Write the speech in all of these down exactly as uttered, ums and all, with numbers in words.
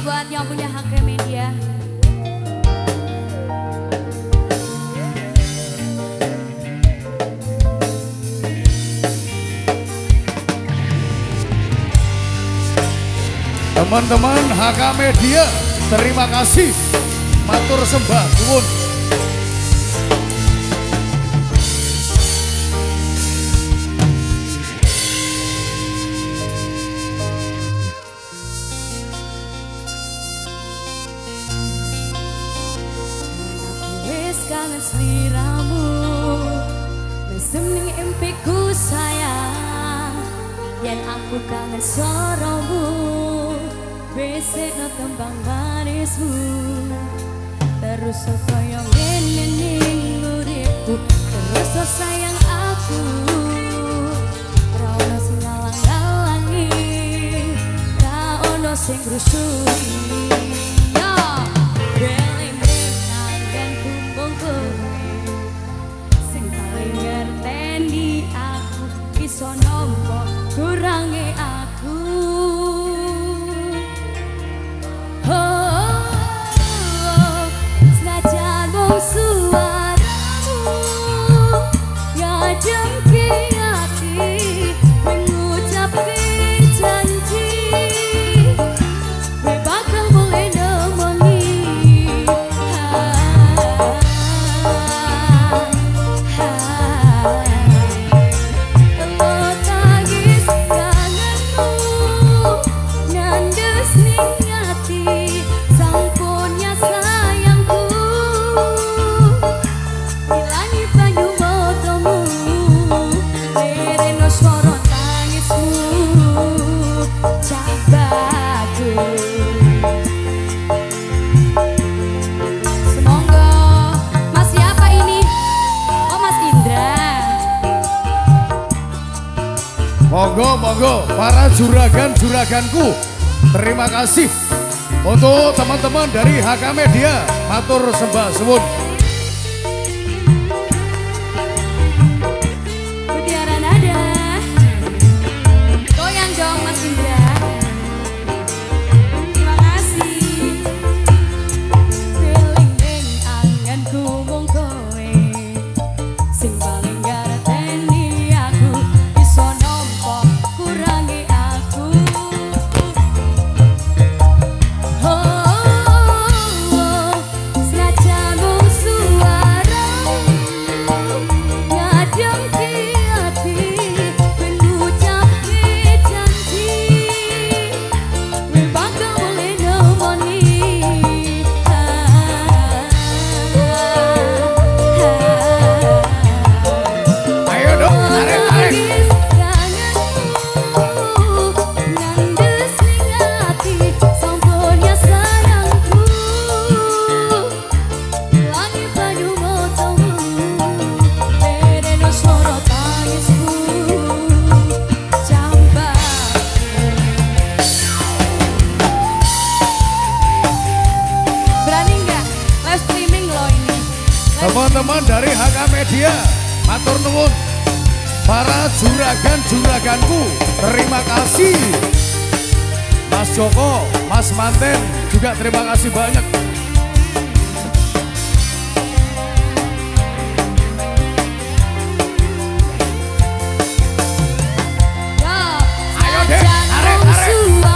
buat yang punya H K Media. Teman-teman H K Media, terima kasih. Matur sembah nuwun. Wis kangen sliramu, mesem ning impiku sayang. Yen aku kangen soromu, besekno tembang manismu. Terus kaya ngene ning uripku, terus sayang aku. Ra ono sing ngalang-alangi, ra ono sing ngrusui. Yo, beling-beling kangenku mung kowe, sing paling ngerteni aku, iso nampa kurange aku. Monggo, monggo, para juragan-juraganku, terima kasih untuk teman-teman dari H K Media, matur sembah suwun. Mutiara nada, goyang dong Mas Indra. Terima kasih. Beling-beling anganku mung kowe, sing paling ngerteni aku. Teman-teman dari H K Media, matur nuwun. Para juragan-juraganku, terima kasih. Mas Joko, Mas Manten, juga terima kasih banyak. Ayo deh, arek, arek.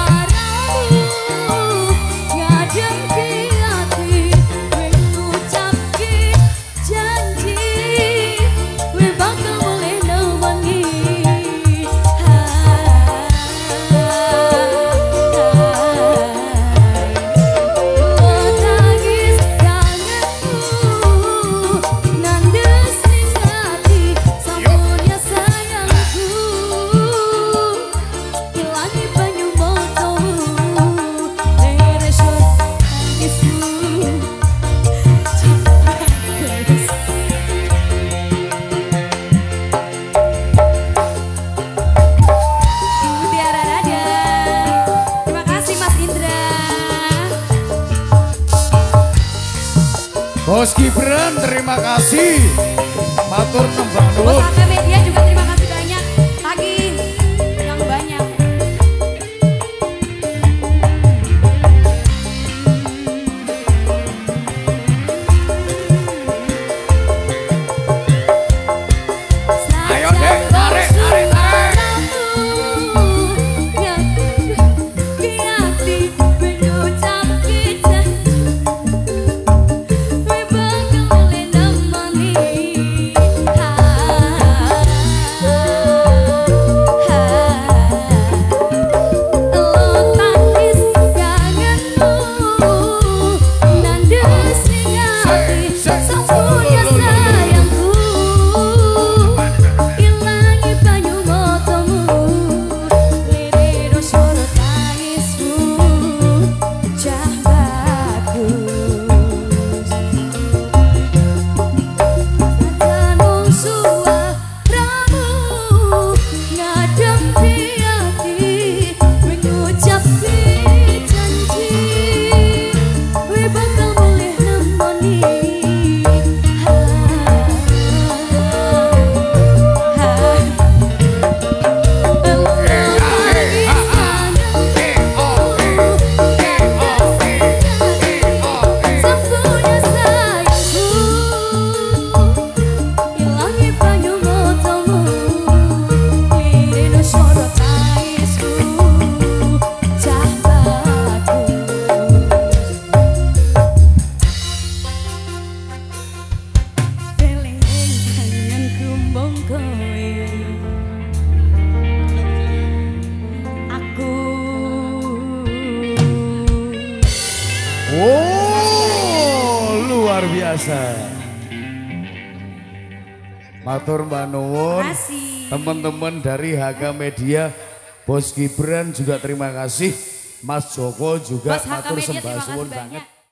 Bos Gibran, terima kasih. Matur nembang nuwun. Bos H K Media juga terima kasih banyak. Pagi yang banyak. Oh, luar biasa. Matur Mbak Nuwun. Makasih. Teman-teman dari H K Media, Bos Gibran juga terima kasih. Mas Joko juga Bos H K matur Media, sembah terima kasih suwun banyak. banget.